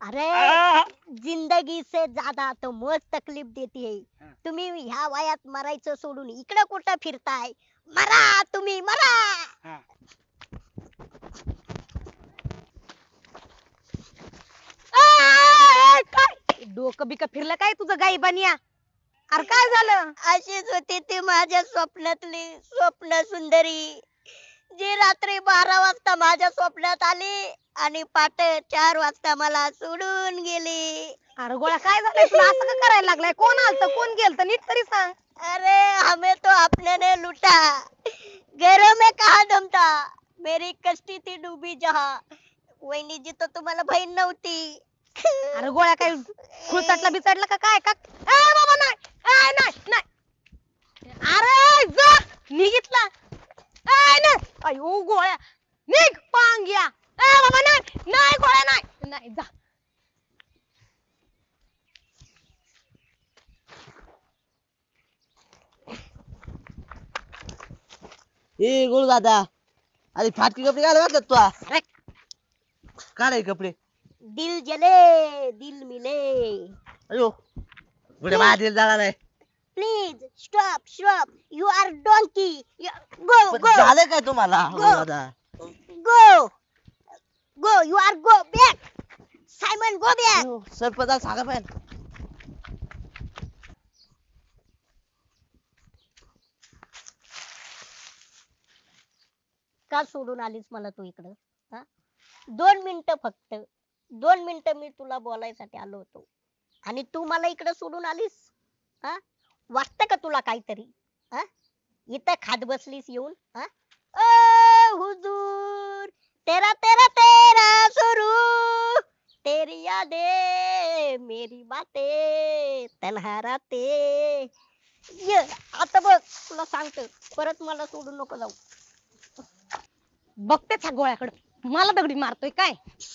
अरे जिंदगी से ज्यादा तो मौत तकलीफ देती है. तुम्ही ह्या वयात मरायचं सोडून इकडे कुठं फिरताय? मरा तुम्ही मरा. काय डोकं बिक फिरलं काय तुझं गाई बनिया? अरे काय झालं? अशीच होती ती माझ्या स्वप्नातली स्वप्न सुंदरी, जी रात्री 12 वाजता माझ्या स्वप्नात आली आणि पहाटे 4 वाजता मला सोडून गेली. अरे गोळ्या काय झालंय तुला? असं का करायला लागलाय? कोण आलत कोण गेलत नीट तरी सांग. अरे हमें तो आपने ने लूटा, घरों में कहा दम था, मेरी कश्ती थी डूबी जहां. वहिनी जी तो तुम्हाला बहीण नव्हती. अरे गोळ्या काय खुळचटला बिचडला का काय का? ए बाबा नाही, ए नाही नाही. अरे जा निघितला. ए नाही. अयो गोळ्या निघ पांग्या. ए बाबा नाही नाही गोळ्या नाही नाही जा. ए गोळ दादा, अरे फाटके कपडे घाल घातले तू. अरे काढाय कपडे. दिल जले दिल मिले. अयो पुढे माझ्या जाणार नाही. Please stop stop. You are donkey. Go पण गो झालं काय तुम्हाला गो. गोळ दादा? Go go. You are go back. Simon go back. अयो, सरपंच सांगा पाहिजे. का सोडून आलीस मला तू इकडं? हा? 2 मिनिटं फक्त 2 मिनिटं मी तुला बोलायसाठी आलो होतो आणि तू मला इकडं सोडून आलीस. हा? वाटतं का तुला काहीतरी? हा? इथं खात बसलीस येऊन. हा? ओ हुजूर, तेरा तेरा तेरा सुरू, तेरी यादें मेरी बातें तन्हा रातें. ये आता बघ तुला सांगतो, परत मला सोडून नको जाऊ. बघतेच ह्या गोळ्याकडे मला दगडी मारतोय काय?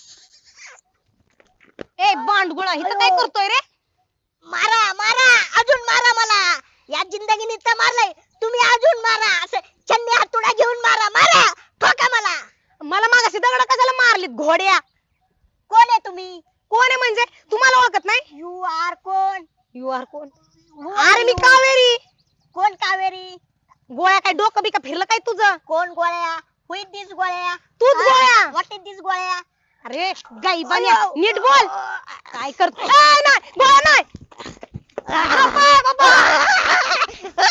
ए बांडगोळा इथं काय करतोय रे? मारा मारा अजून मारा मला. या जिंदगीने तर मारलंय, तुम्ही अजून मारा. असं छन्नी हातोडा घेऊन मारा मारा. ठोका मला. मला मागाशी दगड कशाला मारलीत घोड्या? कोण आहे तुम्ही? कोण आहे म्हणजे तुम्हाला ओळखत नाही? यू आर कोण? यू आर कोण? अरे मी कावेरी. कोण कावेरी? गोळ्या काय डोकं बिका फिरलं काय तुझं? कोण गोळ्या? हु इज दिस गोळ्या? तूच गोळ्या. व्हॉट इज दिस गोळ्या? अरे गाई बन्या नीट बोल. काय करतो? नाही गोळ्या नाही. बाबा, बाबा.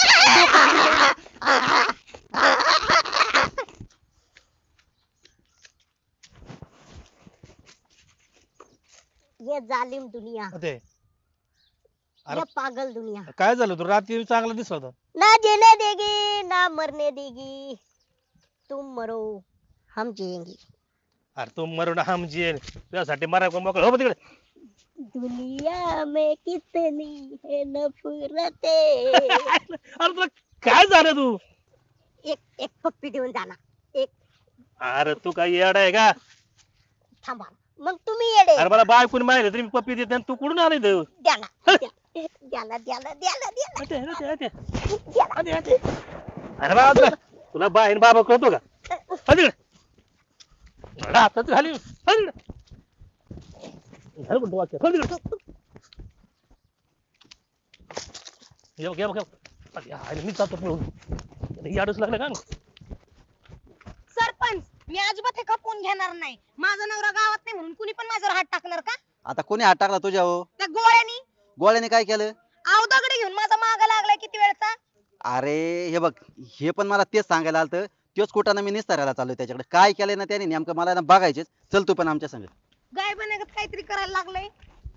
ये जालिम दुनिया, ते ये पागल दुनिया. काय झालं? तू रात्री चांगला दिसला होता. ना जीने देगी ना मरने देगी. तुम मरो हम जिएंगे. अरे तू मरून हम जिये त्यासाठी मरा कोण मोकळं हो तिकडे. दुनिया में कितनी है नफरतें. अरे तुला काय झालं तू? एक एक पप्पी देऊन जाना. एक अरे तू काय येडा आहे का? थांबा. मग तुम्ही येडे. अरे मला बायकोनी माहिती तरी मी पप्पी देते आणि तू कुठून आली इथं? द्याना द्याना द्याना द्याना द्याना अटे, अटे, अटे. द्याना. अटे, अटे. अरे बाबा तुला बाई आणि बाबा कळतो का? हो तिकडे. हातात घाली हो तिकडे. घाल म्हणतो वाक्य. हो तिकडे. घे घे घे. अरे यार, मी जातो पळून. याडच लागलं का? सरपंच मी अजिबात हे खपवून घेणार नाही. माझा नवरा गावात नाही म्हणून कुणी पण माझ्यावर हात टाकणार का? आता कोणी हात टाकला तुझ्यावर? त्या गोळ्यानी गोळ्याने काय केलं? आव दगडी घेऊन माझा मागा लागलाय किती वेळचा. अरे हे बघ, हे पण मला तेच सांगायला आलतं. तोच कुठाने मी निस्तारायला चाललोय त्याच्याकडे. काय केलंय ना त्याने नेमकं मला ना बघायचेच. चल तू पण आमच्या संग. गाय बनागत काहीतरी करायला लागलंय.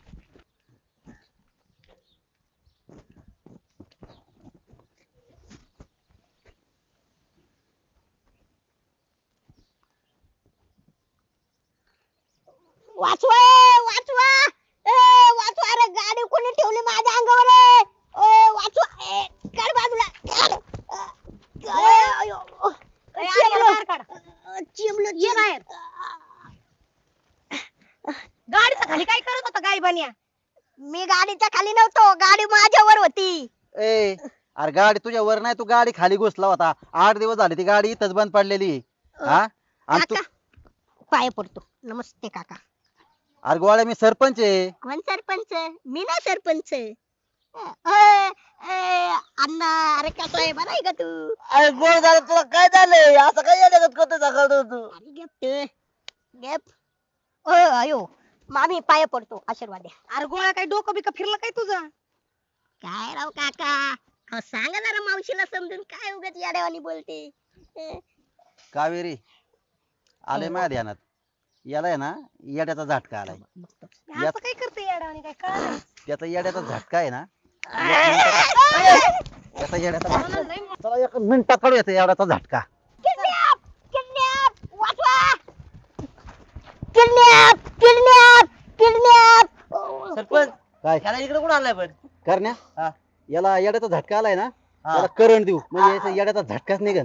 वाचवा वाचवा. ए वाचवा. अरे गाडी कोणी ठेवली माझ्या अंगावर? ए वाचवा. ए काढ बाजूला काढ. अयो ए, आल्याला बाहेर काढ. चिमलो ये बाहेर. गाडीच्या खाली काय करत होता गाय बन्या? मी गाडीच्या खाली नव्हतो, गाडी माझ्यावर होती. ए अरे गाडी तुझ्या वर नाही, तू गाडी खाली घुसला होता. 8 दिवस झाले ती गाडी इथंच बंद पडलेली. हा आणि तू काका पाय पडतो. नमस्ते काका. अरे गोळ्या मी सरपंच आहे. कोण सरपंच? मी ना सरपंच. अण्णा, अरे कसा आहे, बरा आहे का तू? अरे गोळ दादा तुला काय झालंय असं काय येण्यागत करतोय सकाळ तू? अरे गेप गेप. अयो मामी पाया पडतो, आशीर्वाद द्या. अरे गोळ्या काय डोकं बिकं फिरलं काय तुझं? काय राव काका, अहो सांगा जरा मावशीला समजून, काय उगाच याड्यावानी बोलते. कावेरी आले माझ्या ध्यानात. याला आहे ना येड्याचा झटका आलाय. हे असं काय करते येड्यावानी, काय कळलं? त्याचा येड्याचा झटका आहे ना. त्याचा येड्याचा झटका. चला एक मिनिटात काढूया त्या येड्याचा झटका. किडनॅप किडनॅप वाचवा. Kidnap kidnap kidnap. सरपंच काय त्याला इकडे कुठं आणलाय पण? करण्या हा. याला येड्याचा झटका आलाय ना. हा. त्याला करंट देऊ म्हणजे याचा येड्याचा झटकाच निघन.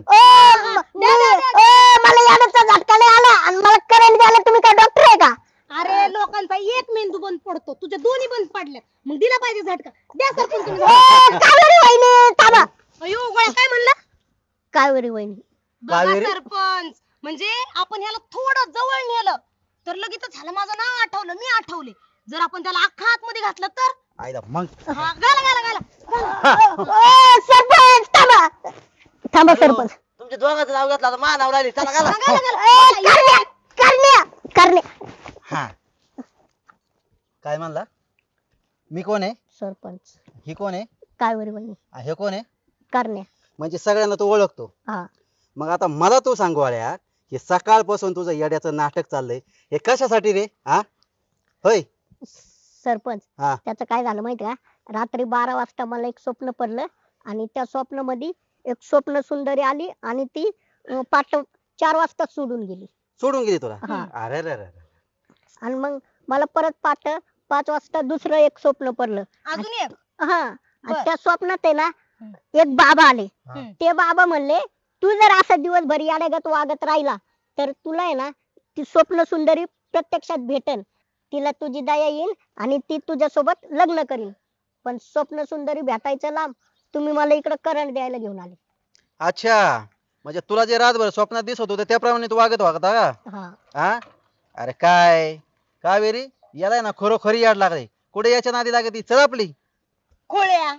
मला याडचा झटका नाही आला आणि मला करंट द्यायला तुम्ही काय डॉक्टर आहे का? अरे लोकांचा एक मेंदू बंद पडतो, तुझ्या दोन्ही बंद पडल्यात, मग दिला पाहिजे झटका. द्या सरपंच तुम्ही. कावेरी वहिनी थांबा. अयो गोळ्या काय म्हणला? कावेरी वहिनी. बघा कावेरी? सरपंच, म्हणजे आपण ह्याला थोडं जवळ नेलं तर लगेच झालं माझं नाव आठवलं, मी आठवले. जर आपण त्याला अख्खा आतमध्ये घातलं तर आईला मग हा, घाला घाला घाला. सरपंच थांबा. थांबा सरपंच. तुमच्या दोघांचं नाव घेतलं आता माझं नाव राहिली चला घाला. करण्या करण्या करण्या. हा काय म्हणला? मी कोण आहे? सरपंच. ही कोण आहे? कावेरी वहिनी. हे कोण आहे? करण्या. म्हणजे सगळ्यांना तू ओळखतो. हा. मग आता मला तू सांग गोळ्या, हे सकाळपासून तुझं येड्याचं नाटक चाललंय हे कशासाठी रे? हा होय. सरपंच हा. त्याचं काय झालं माहिती का, रात्री 12 वाजता मला एक स्वप्न पडलं आणि त्या स्वप्नामध्ये एक स्वप्न सुंदरी आली आणि ती पाठ 4 वाजता सोडून गेली. सोडून गेली तुला? हा. अरे रे रे. आणि मग मला परत 5 वाजता दुसरं एक स्वप्न पडलं. अजून एक. हा आणि बर. त्या स्वप्नात आहे ना एक बाबा आले. हा. ते बाबा म्हणले तू जर असं दिवसभर याड्यागत वागत राहिला तर तुला आहे ना ती स्वप्न सुंदरी प्रत्यक्षात भेटन, तिला तुझी दया येईल आणि ती तुझ्यासोबत लग्न करीन. पण स्वप्न सुंदरी भेटायचं लांब, तुम्ही मला इकडे करंट द्यायला घेऊन आले. अच्छा म्हणजे तुला जे रातभर स्वप्नात दिसत होतं त्याप्रमाणे तू वागत वागता का? हा. हा अरे काय कावेरी याला ना खरोखरी याड लागले. कुठे याच्या नादी लागत चल आपली. गोळ्या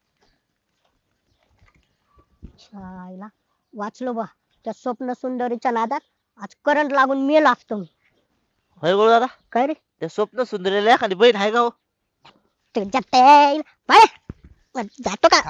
छायला वाचलो बा त्या स्वप्न सुंदरीच्या नादात. आज करंट लागून मेला असतो मी. होय गोळ दादा काय रे त्या स्वप्न सुंदरीला एखादी बहीण आहे का हो? तुझ्या तेल बाय जातो का?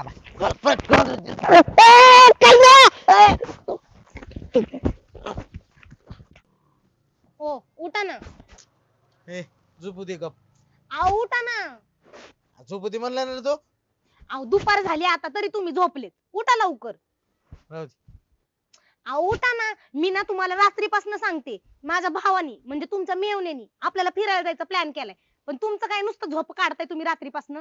हो उठा ना. झोपू दे गप. अहो उठा ना. झोपू दे म्हणला ना तो. अहो दुपार झाली आता तरी तुम्ही झोपलेत. उठा लवकर. राहू दे. अहो उठा ना. मी ना तुम्हाला रात्रीपासून सांगते, माझ्या भावानी म्हणजे तुमच्या मेवण्यानी आपल्याला फिरायला जायचा प्लॅन केलाय, पण तुमचं काय नुसतं झोप काढताय तुम्ही रात्रीपासून.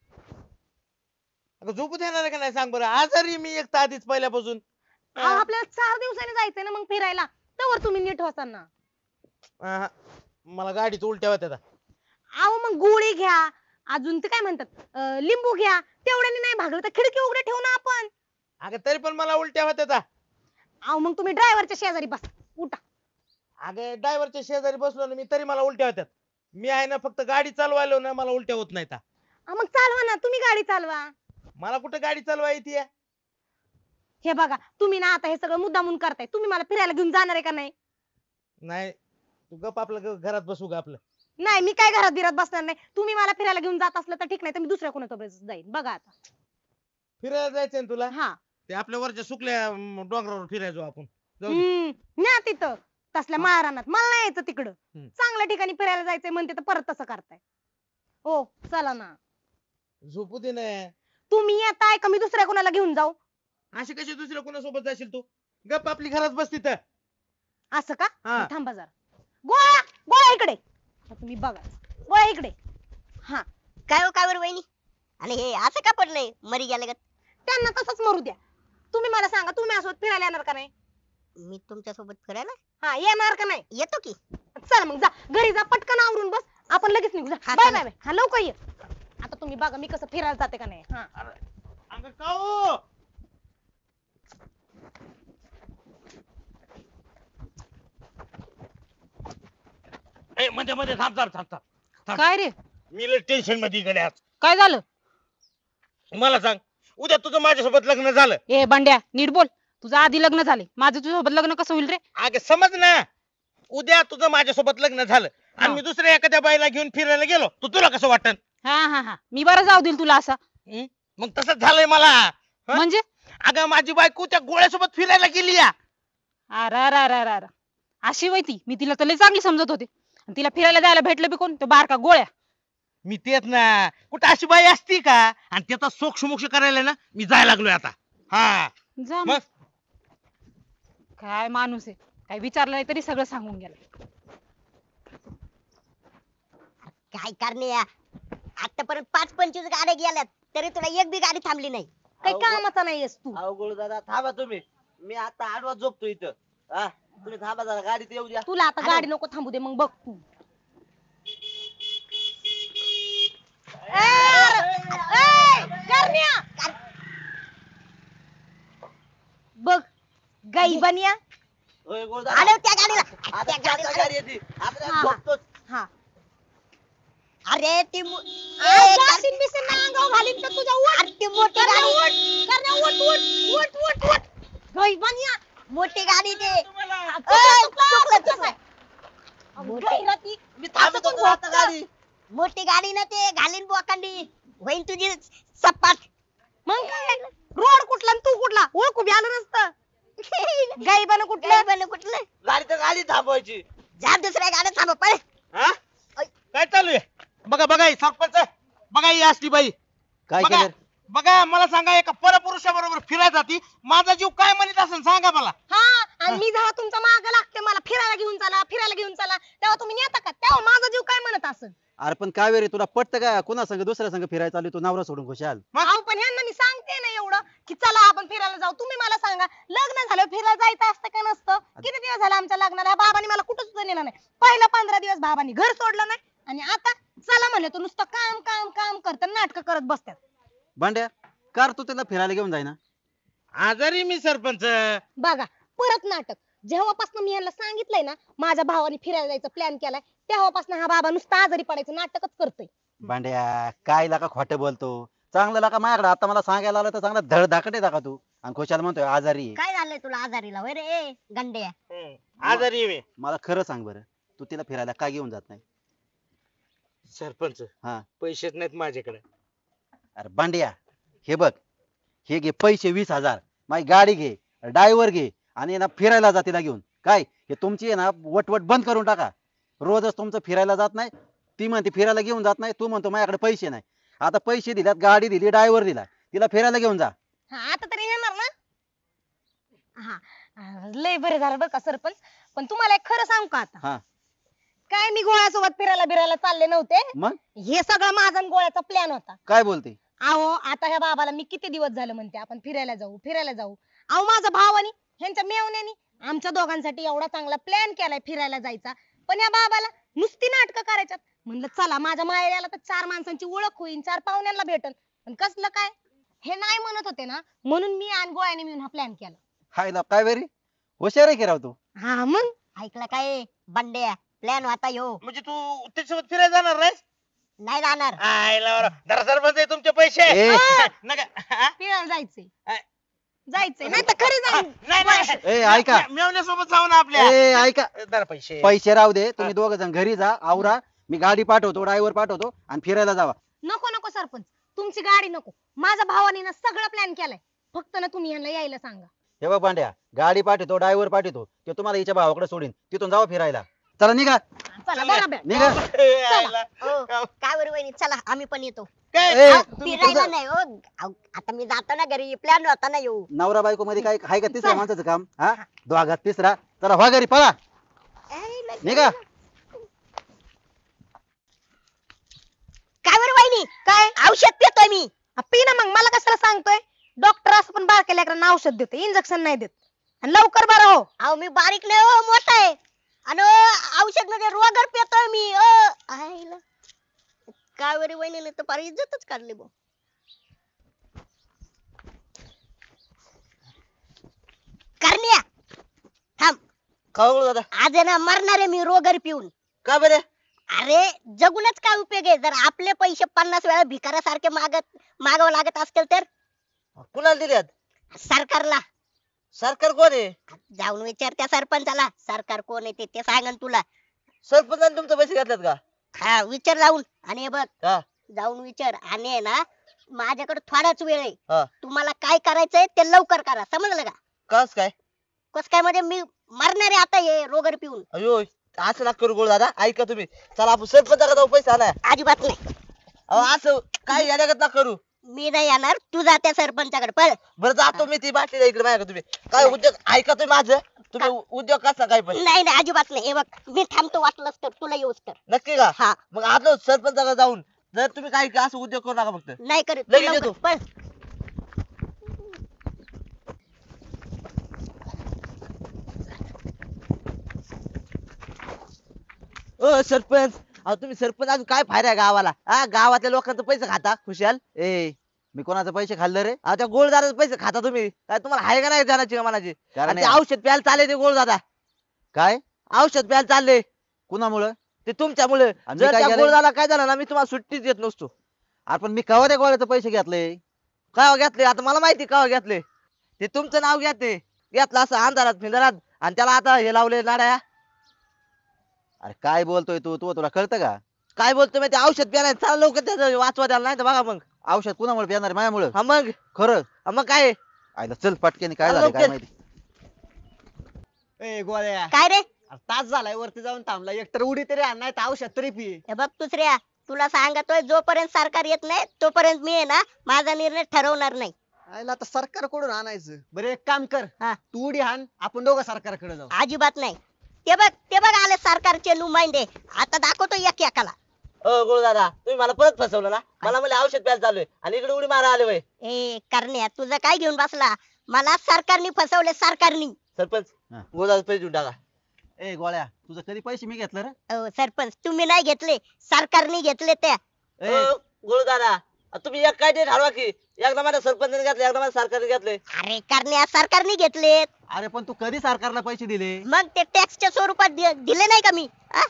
अगं झोपू देणार का नाही सांग बरं. आजारी मी एक तर आधीच पहिल्यापासून. अहो आपल्याला 4 दिवसांनी जायचंय ना मग फिरायला, तवर तुम्ही नीट होताना. अहं. मला गाडीत उलट्या होत्या आता. अहो मग गोळी घ्या, अजून ते काय म्हणतात लिंबू घ्या. तेवढ्याने नाही भागलं तर खिडकी उघडे ठेवू ना आपण. अगं तरी पण मला उलट्या होत्या आता. अहो मग तुम्ही ड्रायव्हरच्या शेजारी बस. उठा. अगं ड्रायव्हरच्या शेजारी बसलो ना मी तरी मला उलट्या होत्यात. मी आहे ना फक्त गाडी चालवायलो ना मला उलट्या होत नाहीत. मग चालवा ना, तुम्ही गाडी चालवा. मला कुठं गाडी चालवा येते? हे बघा तुम्ही ना आता हे सगळं मुद्दामून करताय. तुम्ही मला फिरायला घेऊन जाणार आहे का नाही? नाही तू गप आपलं घरात बसू ग आपलं. नाही मी काय घरात बिरात बसणार नाही. तुम्ही मला फिरायला घेऊन जात असलं तर ठीक, नाही तर मी दुसऱ्या कोणासोबत जाईन. बघा आता. फिरायला जायचंय ना तुला? हा. ते आपल्या वरच्या सुकल्या डोंगरावर फिरायचो आपण. जाऊ दे. न्या तिथं तसल्या माळरानात. मला नाही यायचं तिकडं. हम्म. चांगल्या ठिकाणी फिरायला जायचंय म्हणते तर परत तसं करताय. हो चला ना. झोपू दे ना. तुम्ही येताय का मी दुसऱ्या कोणाला घेऊन जाऊ? अशी कशी दुसऱ्या कोणासोबत जाशील तू? गप आपली घरात बस तिथं. असं का? हा. थांबा जरा. गोळ्या गोळ्या इकडे. आता तुम्ही बघा. गोळ्या इकडे. हा. काय हो कावेरी वहिनी, आणि हे असं का पडलंय मरी गेल्यागत? त्यांना तसंच मरू द्या. तुम्ही मला सांगा, तुम्ही असोत फिरायला येणार का नाही? मी तुमच्या सोबत फिरायला हा येणार का नाही? येतो की. चल मग जा घरी जा, पटकन आवरून बस. आपण लगेच निघू. हा, बाय चला. बाय. हा लवकर ये. आता तुम्ही बघा मी कसं फिरायला जाते का नाही. हा. अगं का हो? ए मध्ये मध्ये थांब थांब थांब थांब. काय रे मी लय टेन्शन मध्ये गेले आज. काय झालं? मला सांग, उद्या तुझं माझ्यासोबत लग्न झालं, ए बंड्या नीट बोल. तुझं आधी लग्न झाले, माझं तुझ्यासोबत लग्न कसं होईल रे? अगं समज ना, उद्या तुझं माझ्यासोबत लग्न झालं आणि हा. मी दुसऱ्या एखाद्या बाईला घेऊन फिरायला गेलो, तर तुला कसं वाटन? हा हा हा मी बरं जाऊ देईल तुला असा. मग तसंच झालंय मला. हा? म्हणजे अगं माझी बायको त्या गोळ्यासोबत फिरायला गेली या. अरे अशी वय ती, मी तिला तर लय चांगली समजत होते. आणि तिला फिरायला जायला भेटलं बी कोण? तो बारका गोळ्या. मी तेच ना, कुठं अशी बाई असती का? आणि त्याचा सोक्ष मोक्ष करायला ना मी जायला लागलोय आता. हा जा मग मग. काय माणूस आहे, काय विचारलं नाही तरी सगळं सांगून गेला. काय करणे आतापर्यंत 5-25 गाड्या गेल्यात तरी तुला एक बी गाडी थांबली नाही. काही कामाचा नाहीयेस तू. अहो गुळू दादा थांबा तुम्ही, मी आता आडवा झोपतो इथं. हा तुम्ही थांबा जरा, गाडीत येऊ द्या. तुला आता गाडी नको थांबू दे, मग बघ तू. बघ गाई बनिया. होय गुळू दादा, आलो त्या गाडीला. आता त्या त्या गाडीला. गाडी येते. आता हा. झोपतोच. हा अरे ती जाशील बिशील ना अंगावर घालीन तर तुझ्या उठ. ती मोठी गाडी, करण्या उठ. गाई बनिया. मोठी गाडी ते. मोठी मी थांबत होतो आता गाडी. मोठी गाडी ना ते घालीन बोकांडी होईन तुझी सपाट. मग काय रोड कुठला आणि तू कुठला ओळखू बी आलं नसतं. गाई बन कुठलं? बन कुठलं? गाडी तर गाडी थांबवायची. जा दुसऱ्या गाड्या थांब पळ. हा? काय चालू आहे? बघा बघा ही सरपंच, बघा ही असली बाई. काय बघा केलं? बघा, मला सांगा, एका परपुरुषाबरोबर फिरायला जाती, माझा जीव काय म्हणत असेल सांगा मला. हा आणि मी जेव्हा तुमच्या माग लागते मला फिरायला घेऊन चला तेव्हा तुम्ही नेता का? तेव्हा माझा जीव काय म्हणत असेल? अरे पण कावेरी तुला पटतं का? कुणा संग दुसऱ्या संग फिरायला चालू, तू नवरा सोडून खुशाल. अहो पण ह्यांना मी सांगते ना एवढं की चला आपण फिरायला जाऊ. तुम्ही मला सांगा, लग्न झालं फिरायला जायचं असतं का नसतं? किती दिवस झाले आमच्या लग्नाला? बाबांनी मला कुठंच नेलं नाही. पहिला 15 दिवस बाबांनी घर सोडलं नाही आणि आता चला म्हणलं तर नुसतं काम काम काम करत नाटक करत बसतात. भांड्या कार तू तिला फिरायला घेऊन जाईना. आजारी मी सरपंच. बघा परत नाटक. जेव्हापासून मी यांना सांगितलंय ना माझ्या भावाने फिरायला जायचा प्लॅन केलाय, तेव्हापासून हा बाबा नुसता आजारी पडायचं नाटकच करतोय. भांड्या काय लाका खोटं बोलतो? चांगलं लाका माझ्याकडे आता मला सांगायला आलं तर चांगला धड धाकट आहे का तू? आणि खुशाल म्हणतोय आजारी आहे. काय झालंय तुला आजारीला होय रे गंड्या? आजारी मी मला खरं सांग बरं, तू तिला फिरायला का घेऊन जात नाही? सरपंच. हा. पैसेच नाहीत माझ्याकडे. अरे भांड्या हे बघ, हे घे पैसे 20,000, माझी गाडी घे, ड्रायव्हर घे आणि ना फिरायला जा तिला घेऊन. काय हे तुमची आहे ना वटवट बंद करून टाका. रोजच तुमचं फिरायला जात नाही, ती म्हणते फिरायला घेऊन जात नाही, तू म्हणतो माझ्याकडे पैसे नाही. आता पैसे दिल्यात, गाडी दिली, ड्रायव्हर दिला, तिला फिरायला घेऊन जा. हा आता तरी येणार ना? हा लय बरं झालं बरं का सरपंच. पण तुम्हाला एक खरं सांगू का आता? हा काय मी गोळ्यासोबत फिरायला चालले नव्हते. मग हे सगळं माझा आणि गोळ्याचा प्लॅन होता. काय बोलते? अहो आता ह्या बाबाला मी किती दिवस झालं म्हणते आपण फिरायला जाऊ. अहो माझा भावानी ह्यांच्या मेवण्यानी आमच्या दोघांसाठी एवढा चांगला प्लॅन केलाय फिरायला जायचा, पण या बाबाला नुसती नाटकं करायच्यात. म्हणलं चला माझ्या माहेराला तर 4 माणसांची ओळख होईल, 4 पाहुण्यांना भेटन. पण कसलं काय हे नाही म्हणत होते ना, म्हणून मी आणि गोळ्याने मिळून हा प्लॅन केला. हाय ला काय वेरी हुशार आहे की राव तू. हा मग ऐकलं काय बंड्या? प्लॅन होता यो. म्हणजे तू त्याच्यासोबत फिरायला जाणार नाहीस? नाही जाणार. आयला बरं. जरा सरपंच आहे तुमचे पैसे. ए. नका. हा? फिरायला जायचंय अ. नाही तर खरं जाईन. नाही ए, ऐका. मेवण्यासोबत जाऊ ना आपल्या. ए ऐका, जरा पैसे. पैसे राहू दे, तुम्ही दोघ जण घरी जा, आवरा, मी गाडी पाठवतो, ड्रायव्हर पाठवतो आणि फिरायला जावा. नको सरपंच, तुमची गाडी नको. माझ्या भावाने ना सगळं प्लॅन केलाय, फक्त ना तुम्ही यांना यायला सांगा. हे बघ पांड्या, गाडी पाठवतो, ड्रायव्हर पाठवतो, ते तुम्हाला हिच्या भावाकडे सोडीन, तिथून जावा फिरायला. चला निघा चला बरोबर. निघा. आयला. हो, काय बरं वहिनी, चला आम्ही पण येतो. काय? ए, फिरायला नाही हो. आता मी जातो ना घरी, प्लॅन होता ना येऊ. नवरा बायको मध्ये काय आहे का तिसऱ्या माणसाचं काम? हा दोघात तिसरा. चला व्हा घरी, पळा निघा. काय बरं वहिनी, काय औषध पितोय मी. पी ना मग, मला कशाला सांगतोय? डॉक्टर असं पण बारक्या लेकरांना औषध देते, इंजेक्शन नाही देत. आणि लवकर बरं हो. अहो मी बारीक नाही हो, मोठा आहे. आणि औषध मध्ये रोगर पितोय मी. आईला काय बरं वहिनीने तर फार इज्जतच काढली बो. करण्या थांब. का गुळू दादा? आज आहे ना मरणार आहे मी रोगर पिऊन. का बरे? अरे जगूनच काय उपयोग आहे जर आपले पैसे 50 वेळा भिकाऱ्यासारखे मागावं लागत असतील तर कुणाला दिल्यात सरकारला सरकार कोण आहे जाऊन विचार त्या सरपंचाला सरकार कोण आहे ते सांगन तुला. सरपंचाने तुमचे पैसे घेतलेत का हा विचार जाऊन आणि हे बघ हा जाऊन विचार आणि आहे ना माझ्याकडे थोडाच वेळ आहे. हा. तुम्हाला काय करायचंय ते लवकर करा समजलं का. कस काय कस काय म्हणजे मी मरणार आहे आता हे रोगर पिऊन. अयो असं नका करू गोळ दादा ऐका तुम्ही चला आपण सरपंचाकडे जाऊ पैसे आणाय अजिबात नाही असं काय येण्यागत नका करू मी नाही येणार तू जा त्या सरपंचाकडे पळ. बरं जातो मी ती बाटली द्या इकडे माझ्या तुम्ही काय उद्योग ऐका तुम्ही माझं तुम्ही उद्योग कसा काय पण नाही नाही अजिबात नाही हे बघ मी थांबतो वाटलंच तर तुला येऊस तर. नक्की का हा मग आलो सरपंचाकडे जाऊन जर तुम्ही काही असं उद्योग करू नका फक्त नाही करत लगेच लवकर येतो. पळ. सरपंच अहो तुम्ही सरपंच अजून काय फायदा आहे गावाला हा गावातल्या लोकांचे पैसे खाता खुशाल ए मी कोणाचे पैसे खाल्ले रे? अहो त्या गोळदाराचे पैसे खाता तुम्ही काय तुम्हाला आहे का नाही जाण्याची का मनाची कारण आणि ते औषध प्यायला चालले ते गोळदादा काय औषध प्यायला चालले कुणामुळं? ते तुमच्यामुळे आणि मी जर काय त्या केलंय? गोळदाला काय झालं ना मी तुम्हाला सुट्टीच देत नसतो आपण मी कवा त्या गोळ्याचे पैसे घेतले? का घेतले आता मला माहिती का घेतले ते तुमचं नाव घेते घेतलं असं अंधारात फिंदारात आणि त्याला आता हे लावले नाड्या अरे काय बोलतोय तू तुला कळतं का? काय बोलतो मी ते औषध प्यायला चला लवकर त्याचं वाचवा द्यायला नाही तर बघा मग औषध कुणामुळे पिणार आहे? माझ्यामुळं? हा मग खरं? हा मग काय आयला चल पटकेने काय चल झालं काय लवकर. माहिती. ए गोळ्या काय रे अरे तास झालाय वरती जाऊन थांबला एकतर उडी तरी आण नाही तर औषध तरी पी. हे बघ दुसऱ्या तुला सांगतोय जोपर्यंत सरकार येत नाही तोपर्यंत मी आहे ना माझा निर्णय ठरवणार नाही. आयला आता सरकारकडून आणायचं. बरं एक काम कर हा. तू उडी हाण आपण दोघं सरकारकडे जाऊ. अजिबात नाही. ते बघ आले सरकारचे नुमाइंदे आता दाखवतो एक एकाला. गोळदादा तुम्ही मला परत फसवलं ना मला म्हणले औषध प्यायला चालू आहे आणि इकडे उडी मारा आले वय ए करण्या तुझं काय घेऊन बसला मला सरकारने फसवले सरकारनी. सरपंच हा. गोळदादा पैसे देऊन टाका ए गोळ्या तुझं कधी पैसे मी घेतलं रे? सरपंच तुम्ही नाही घेतले सरकारने घेतले त्या. ए, गोळदादा तुम्ही एक काय ते ठरवा की एकदा माझ्या सरपंचाने घेतले एकदा माझ्या सरकारने घेतले अरे करण्या सरकारने घेतलेत अरे पण तू कधी सरकारला पैसे दिले? मग ते टॅक्सच्या स्वरूपात दिले नाही का मी आ?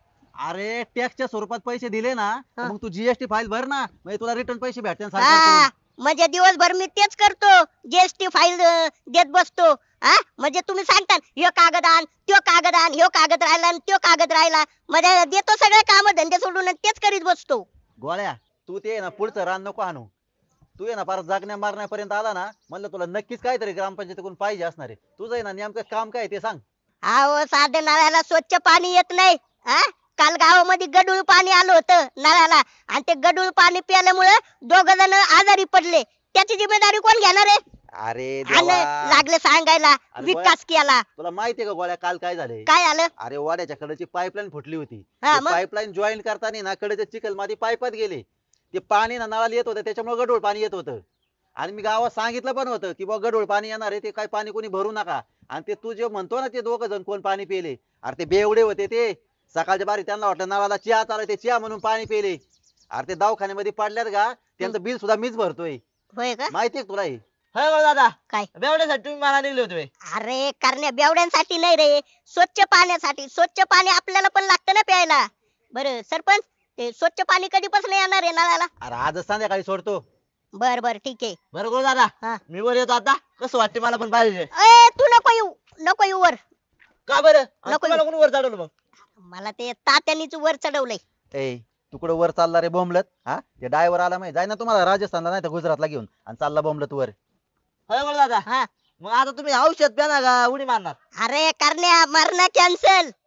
अरे टॅक्सच्या स्वरूपात पैसे दिले ना तर हा. मग तू जीएसटी फाईल भर ना म्हणजे तुला रिटर्न पैसे भेटतील हा सरकारकडून. म्हणजे दिवसभर मी तेच करतो जीएसटी फाईल देत बसतो. हा म्हणजे तुम्ही सांगता ह्यो कागद आण त्यो कागद आण ह्यो कागद राहिला आणि त्यो कागद राहिला म्हणजे देतो सगळे काम धंदे सोडून आणि तेच करीत बसतो. गोळ्या तू ते ना पुढचं रान नको आणू. तू ये ना फार जागण्या मारण्यापर्यंत आला ना म्हणलं तुला नक्कीच काहीतरी ग्रामपंचायतीकडून पाहिजे असणार आहे. तुझं आहे ना नेमकं काम काय आहे ते सांग. अहो साधे नळाला स्वच्छ पाणी येत नाही. हा काल गावामध्ये गडूळ पाणी आलं होतं नळाला आणि ते गडूळ पाणी प्यायल्यामुळे दोघ जण आजारी पडले त्याची जिम्मेदारी कोण घेणार आहे. अरे आणि देवा. लागले सांगायला अरे विकास केला. तुला माहितीये का गोळ्या काल काय झाले? काय आलं अरे वाड्याच्या कडेची पाईपलाईन फुटली होती. हा, मग? पाईपलाईन जॉईन करताना ना कडेच्या चिखल मध्ये पाईपात गेले ते पाणी ना नळाला येत होतं त्याच्यामुळे गढूळ पाणी येत होतं आणि मी गावात सांगितलं पण होतं की बा गढूळ पाणी येणार आहे ते काय पाणी कोणी भरू नका. आणि ते तू जे म्हणतो ना ते दोघं जण कोण पाणी पिले अरे ते बेवडे होते ते सकाळच्या बारी त्यांना वाटलं नळाला चिया चालू ते चिया म्हणून पाणी पिले. अरे ते दवाखान्यामध्ये पडल्यात का त्यांचं बिल सुद्धा मीच भरतोय. होय का माहितीये का तुला हे? होय गोळदादा काय बेवड्यासाठी तुम्ही मला निघले होते व्हय. अरे करण्या बेवड्यांसाठी नाही रे स्वच्छ पाण्यासाठी. स्वच्छ पाणी आपल्याला पण लागतं ना प्यायला. बरं सरपंच ते स्वच्छ पाणी कधीपासून येणार आहे नळाला? अरे आजच संध्याकाळी सोडतो. बर बर ठीक आहे. बरं गोळदादा हा. मी वर येतो आता कसं वाटते मला पण पाहिजे ए तू नको येऊ वर. का बरं आणि नको तुम्हाला कोणी वर चढवलं मग मला ते तात्यांनीच वर चढवलंय. ए तुकडं वर चालला रे बोंबलत. हा ते ड्रायव्हर आला माहिती जाय ना तुम्हाला राजस्थानला नाही तर गुजरातला घेऊन आणि चालला बोंबलत वर. होय गोळदादा हा मग आता तुम्ही औषध प्या ना का उडी मारणार अरे करण्या मरणं कॅन्सल.